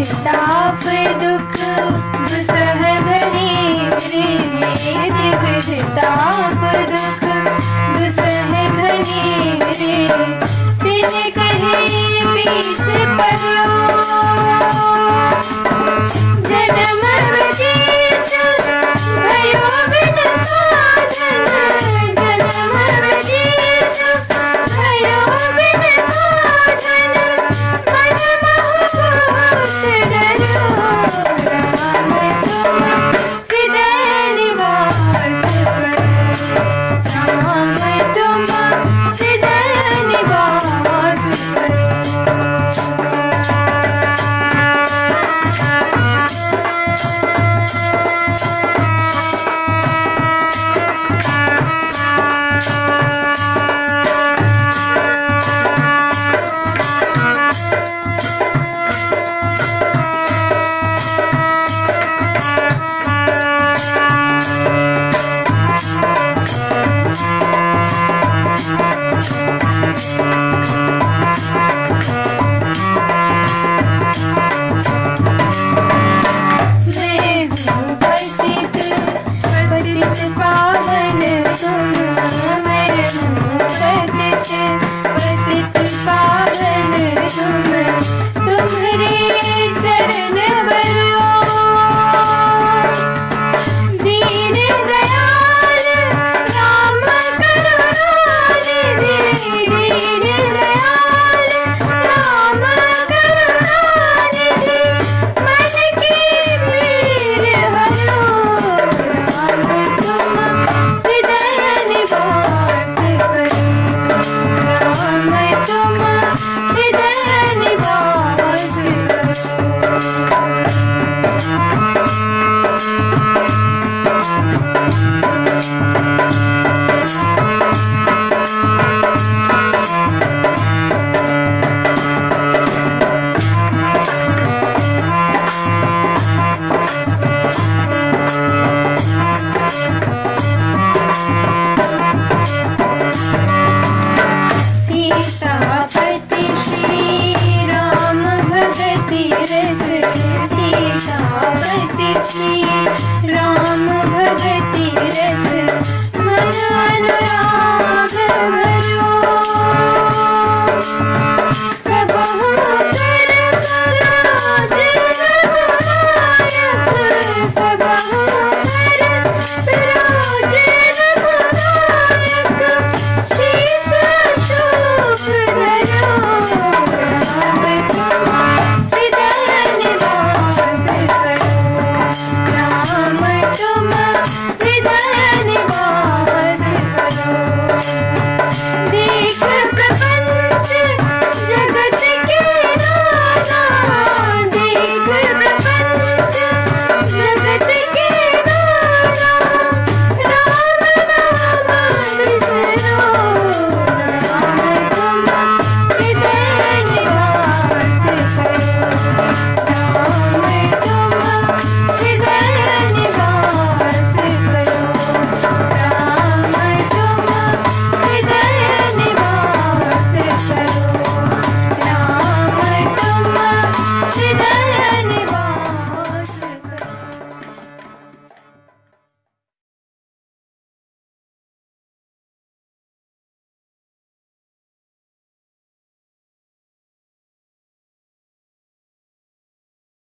ताप दुख दुसह घनी रे, त्रिविध ताप दुख दुसह घनी रे। तिन कहे बीच परो जन्म विजेत भयो बिन साधन, जन्म विजेत भयो बिन साधन। मन मोह डरो राम तुम हृदय निवास करो, राम तुम हृदय निवास करो। पावन तुम, मैं हूँ पतित पावन तुम। तुम्हारे चरण बरो दीन दयाल राम करुणानिधि, दीन दयाल राम करुणानिधि। मन की पीर हरो राम तुम हृदय निवास करो, राम तुम हृदय निवास सीतापति श्री राम भगति रस, सीतापति श्री राम भगति रस। मन अनुराग